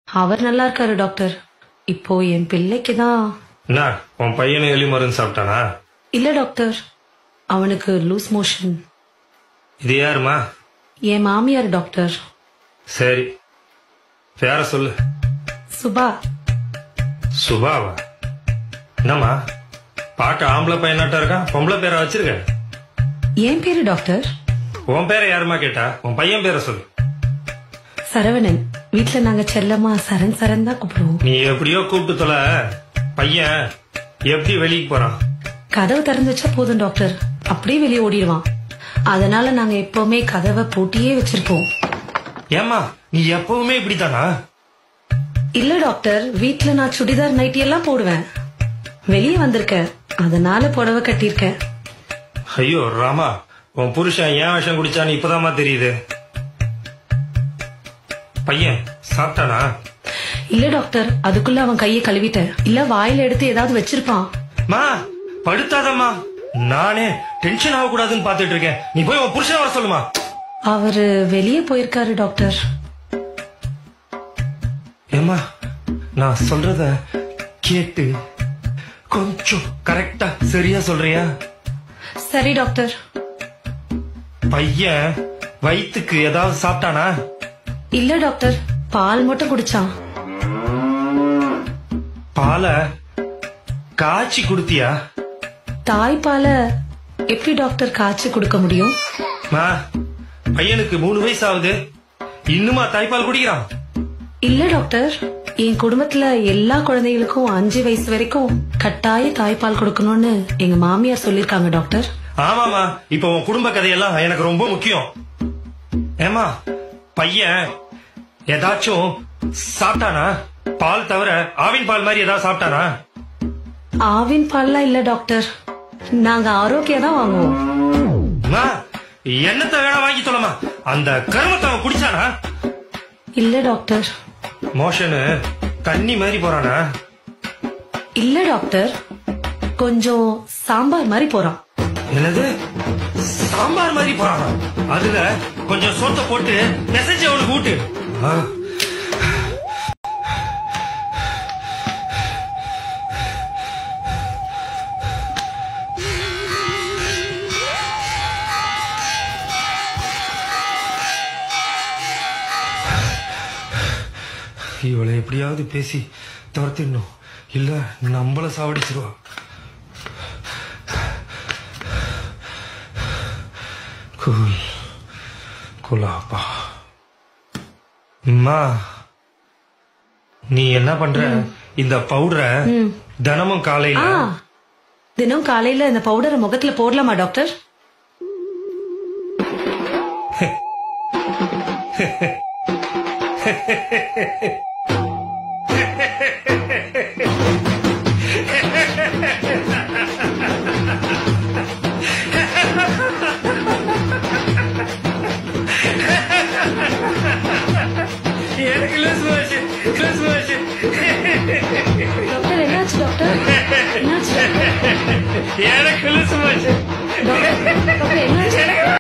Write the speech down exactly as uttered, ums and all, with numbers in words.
அவர் நல்லா இருக்காரு டாக்டர். இப்போ என் பிள்ளைக்கு தான். என்ன உன் பையனை எலி மருந்து சாப்பிட்டானா? இல்ல டாக்டர், அவனுக்கு லூஸ் மோஷன். இது யாருமா? என் மாமியார் டாக்டர். சரி, பேர சொல்லு. சுபா. சுபாவா? என்னம்மா பார்க்க ஆம்பளை பையனாட்டா இருக்கா, பொம்பளை பேரை வச்சிருக்க? என் பேரு டாக்டர். உன் பேரை யாருமா கேட்டா? உன் பையன் பேரை சொல்லு. சரவணன். வீட்டுல நாங்க செல்லமா சரண் சரண் தான் கூப்பிடுவோம். நீ எப்படியோ கூப்பிட்டு தொல. பையன் எப்படி வெளியே போறான்? கதவு திறந்து வச்சா போதும் டாக்டர், அப்படியே வெளியே ஓடிடுவான். அதனால நாங்க எப்பவுமே கதவை பூட்டியே வச்சிருப்போம். ஏமா நீ எப்பவுமே இப்படித்தானா? இல்ல டாக்டர், வீட்டுல நான் சுடிதார் நைட்டி எல்லாம் போடுவேன். வெளியே வந்திருக்கேன், அதனால புடவை கட்டியிருக்கேன். ஐயோ ராமா, உன் புருஷன் ஏன் விஷம் குடிச்சான்னு இப்பதாமா தெரியுது. பையன் சாப்பிட்டானா? இல்ல டாக்டர், அதுக்குள்ள அவன் கையை கழுவிட்டேன். இல்ல வாயில எடுத்து ஏதாவது வச்சிருப்பான். மா படுத்தாதம்மா, நானே டென்ஷன் ஆக கூடாதுன்னு பாத்துட்டு இருக்கேன். நீ போய் உன் புருஷன் வர சொல்லுமா. அவரு வெளியே போயிருக்காரு டாக்டர். ஏமா நான் சொல்றத கேட்டு கொஞ்சம் கரெக்டா சரியா சொல்றியா? சரி டாக்டர். பையன் வயிற்றுக்கு ஏதாவது சாப்பிட்டானா? இல்ல டாக்டர், பால் மட்டும் குடிச்சான். பாலை காய்ச்சி குடுத்தியா? தாய்ப்பால எப்படி டாக்டர் காய்ச்சி கொடுக்க முடியும்? மா பையனுக்கு மூணு வயசு ஆகுது, இன்னுமா தாய்ப்பால் குடிக்கிறான்? இல்ல டாக்டர், என் குடும்பத்துல எல்லா குழந்தைகளுக்கும் அஞ்சு வயசு வரைக்கும் கட்டாய தாய்ப்பால் கொடுக்கணும்னு எங்க மாமியார் சொல்லிருக்காங்க டாக்டர். ஆமாமா, இப்ப உன் குடும்ப கதையெல்லாம் எனக்கு ரொம்ப முக்கியம். ஏமா பையன் ஏதாச்சும் சாப்பிட்டானா? பால் தவிர ஆவின் பால் மாதிரி ஏதாவது சாப்பிட்டானா? ஆவின் பால்லாம் இல்ல டாக்டர், நாங்க ஆரோக்கியம் தான் வாங்குவோம். என்னத்த வேணா வாங்கி சொல்லமா, அந்த கருமத்தை அவன் குடிச்சானா? இல்ல டாக்டர். மோஷனு தண்ணி மாதிரி போறானா? இல்ல டாக்டர், கொஞ்சம் சாம்பார் மாதிரி போறான். என்னது சாம்பார் மாதிரி போறானா? அதுல கொஞ்சம் சோத்த போட்டு மெசேஜ் அவனுக்கு ஊட்டு. இவளை எப்படியாவது பேசி துரத்திடணும், இல்ல நம்மள சாவடிச்சிருவா. கூல் குலாப்பா. அம்மா நீ என்ன பண்ற? இந்த பவுடரை தினமும் காலையில தினம் காலையில இந்த பவுடரை முகத்துல போடலாமா டாக்டர்? டாக்டர் என்னாச்சு டாக்டர்? என்னாச்சு எனக்கு டாக்டர்? டாக்டர் என்னாச்சு?